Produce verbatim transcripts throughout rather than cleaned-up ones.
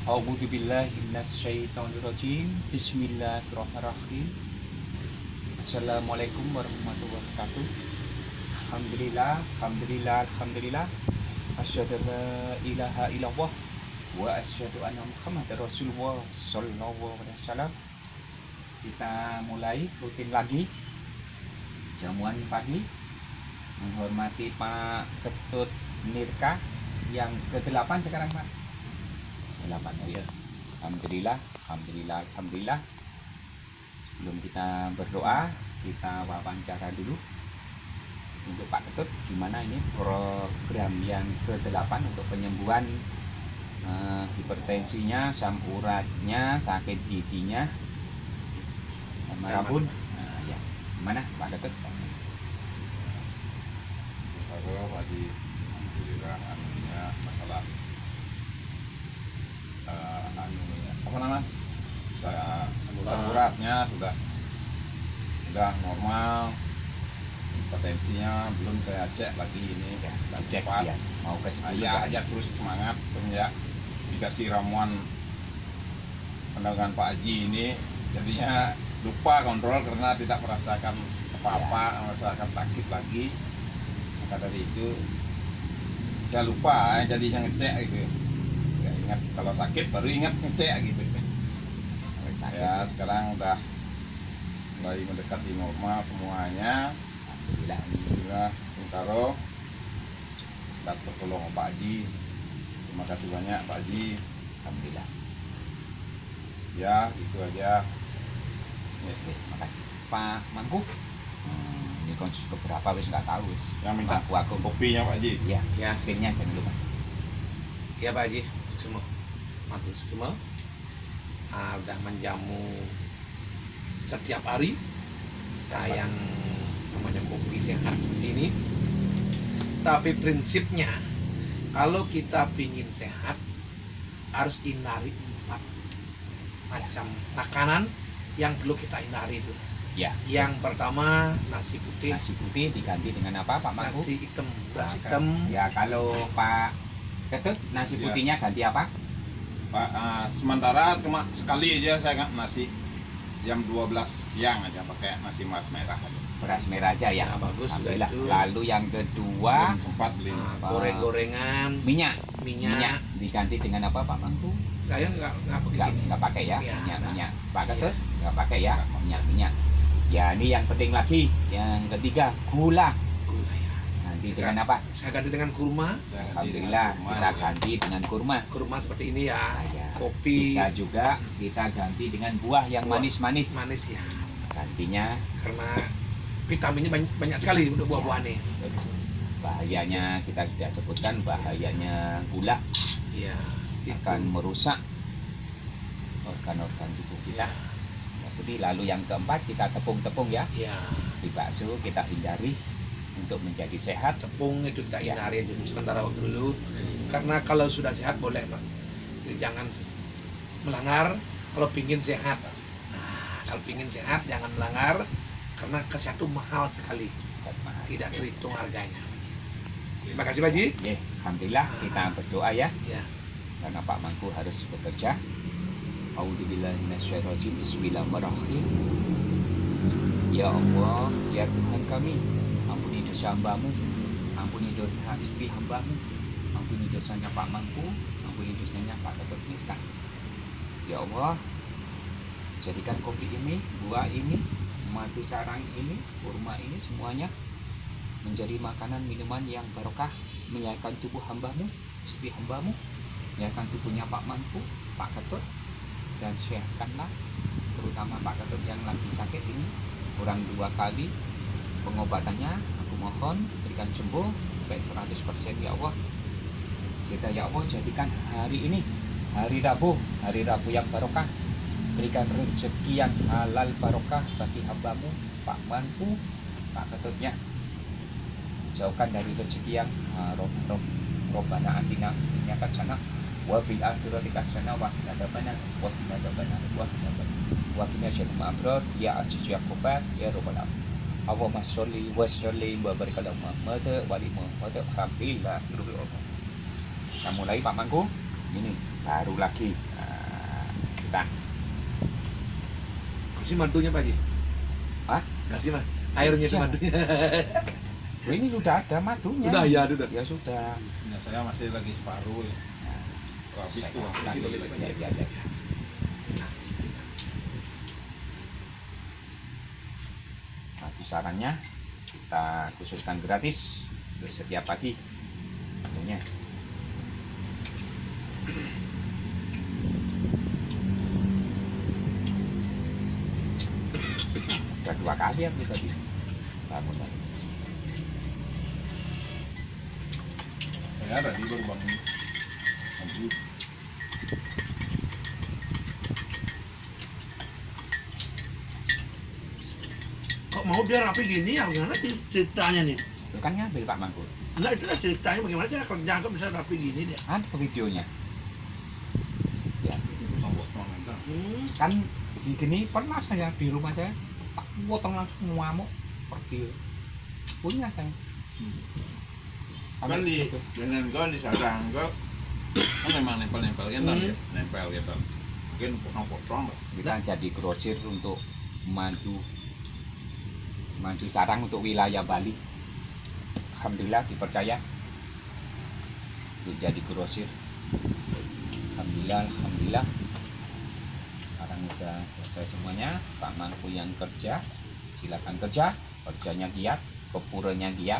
A'udzubillahi minasyaitonirrajim. Bismillahirrahmanirrahim. Assalamualaikum warahmatullahi wabarakatuh. Alhamdulillah, alhamdulillah, alhamdulillah. Asyhadu an la ilaha illallah wa asyhadu anna Muhammadar Rasulullah sallallahu alaihi wasallam. Kita mulai rutin lagi jamuan pagi menghormati Pak Ketut Nirka yang kedelapan sekarang, Pak. delapan ya. Alhamdulillah, alhamdulillah, alhamdulillah. Sebelum kita berdoa, kita wawancara dulu untuk Pak Ketut, gimana ini program yang kedelapan untuk penyembuhan uh, hipertensinya, asam uratnya, sakit giginya, marabun. Nah, ya, gimana Pak Ketut? Kalau tadi alhamdulillah anunya masalah uh, anunya apa namanya saya asam uratnya sudah sudah normal, potensinya belum saya cek lagi ini Ya, dan cek cepat. ya. Mau ke sepuluh Ya aja terus semangat semenjak dikasih ramuan pandangan Pak Haji ini, jadinya lupa kontrol karena tidak merasakan apa-apa, ya. Merasakan sakit lagi. Maka dari itu saya lupa jadinya ngecek gitu. Saya ingat kalau sakit baru ingat ngecek gitu. Ya sekarang udah mulai mendekati normal semuanya. Alhamdulillah. Alhamdulillah. Sementara dapat pertolongan Pak Haji. Terima kasih banyak Pak Haji. Alhamdulillah. Ya itu aja. Oke, terima kasih Pak Mangku. Hmm, ini kan beberapa wis nggak tahu wis. Yang minta Mangku aku kopinya Pak Haji. ya, Ya. pinnya jangan lupa. Ya Pak Haji, semua matur semua uh, udah menjamu setiap hari uh, yang namanya kopi sehat seperti ini. Tapi prinsipnya kalau kita pingin sehat harus hindari empat macam makanan yang perlu kita hindari itu. Ya. Yang pertama nasi putih, Nasi putih diganti dengan apa Pak Mangku? nasi hitam, beras Nah, hitam. Ya kalau Pak Ketut nasi Ya. putihnya ganti apa? Pak, uh, sementara cuma sekali aja saya nggak nasi jam dua belas siang aja pakai nasi mas merah aja. Beras merah aja ya. Ya, bagus, Alhamdulillah. sudah itu. Lalu yang kedua Belum sempat beli. Nah, Apa? goreng-gorengan, minyak. minyak. diganti dengan apa Pak Mangku? Saya nggak nggak Nggak begini. nggak pakai ya, Ya. minyak minyak. Pak Ketut Ya. nggak pakai ya minyak minyak. Ya ini yang penting lagi. Yang ketiga gula. Gula ya. Nanti Saya- dengan apa? Saya ganti dengan kurma. Saya ganti Alhamdulillah dengan kita kurma, ganti dengan kurma. Kurma seperti ini ya. Nah, ya. Kopi Bisa juga kita ganti dengan buah yang Buah. manis-manis. manis ya. Gantinya Karena vitaminnya banyak, banyak sekali untuk buah-buahan nih. bahayanya kita tidak sebutkan, bahayanya gula Iya. akan merusak organ-organ tubuh kita. Ya. Jadi lalu yang keempat kita tepung-tepung ya. Iya. Di bakso kita hindari untuk menjadi sehat. Tepung itu kita Ya. hindari dulu sementara waktu dulu. Karena kalau sudah sehat boleh Pak. Jadi jangan melanggar kalau pingin sehat. Nah, kalau pingin sehat jangan melanggar karena kesehatan mahal sekali. Sama. Tidak terhitung harganya. Terima kasih Pak Haji. Oke, alhamdulillah kita berdoa ya. Ya. Karena Pak Mangku harus bekerja. A'udzubillahi minasyaitonirrajim. Bismillahirrahmanirrahim. Ya Allah, ya Tuhan kami, ampuni dosa hamba-Mu, ampuni dosa istri hamba-Mu, ampuni dosanya Pak Mangku, ampuni dosanya Pak Ketut Nirka. Ya Allah, jadikan kopi ini, buah ini, madu sarang ini, kurma ini semuanya menjadi makanan minuman yang barokah, menyehatkan tubuh hamba-Mu, istri hamba-Mu, menyehatkan tubuhnya Pak Mangku, Pak Ketut, dan sehatkanlah terutama Pak Ketut yang lagi sakit ini kurang dua kali pengobatannya. Aku mohon berikan sembuh sampai seratus persen ya Allah. Sehingga ya Allah jadikan hari ini hari Rabu, hari Rabu yang barokah. Berikan rezeki yang halal barokah bagi hamba-Mu Pak Mangku, Pak Ketutnya. Jauhkan dari rezeki yang haram. Robbana atina fid dunya hasanah wa fil akhirati hasanah wa qina adzabannar wa qina adzabannar wa qina adzabannar wa qina syarril abrar ya aziz ya ghaffar ya rabbal alamin. Allahumma sholli wa sallim wa barik ala Muhammad wa ali Muhammad alhamdulillah. Kita mulai Pak Mangku. Ini baru lagi. Nah, kita. Kasih mantunya Pak Haji. Hah? Kasih mah. Airnya itu Iya. mantunya. Oh, ini sudah ada madunya. Sudah ya, sudah. Ya sudah. Punya saya masih lagi separuh ya. Nah, Habis tuh. saya Kasih lagi- dulu, ya, ya, ya. Nah, kisarannya kita khususkan gratis untuk setiap pagi tentunya. Sudah dua kali aku tadi bangun tadi. Ya tadi baru bangun. Nanti Kok mau dia rapi gini ya? Gimana sih ceritanya nih? Itu kan ngambil Pak Mangkur. Nah itulah ceritanya bagaimana cara kerja kok bisa rapi gini dia. Ada videonya. Ya, potong-potong aja. Hmm. kan gini pernah saya di rumah saya tak potong langsung ngamuk pergi. Punya saya. Kan di Gitu. dengan gua di sarang gua kan memang nempel-nempel kan Hmm. ya, nempel gitu. Mungkin potong-potong lah. Kita jadi grosir untuk maju maju carang untuk wilayah Bali. Alhamdulillah dipercaya untuk jadi grosir. Alhamdulillah, alhamdulillah. Sekarang udah selesai semuanya. Pak Mangku yang kerja, silakan kerja. Kerjanya giat, kepuranya giat.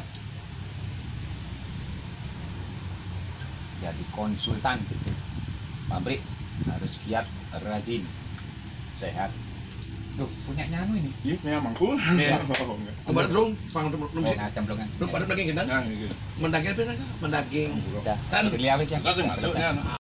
Jadi konsultan pabrik harus giat, rajin, sehat. Tuh, punya nyanu ini. Iya, memangku. Iya. Oh, enggak. Kemarin dong, pang dong, Oh, ngacam dong kan. dong pada daging kita. Nah, gitu. Mendaging apa sih? Mendaging. Udah, Kan. beli apa sih? Enggak sih, masuk Selesai. ya.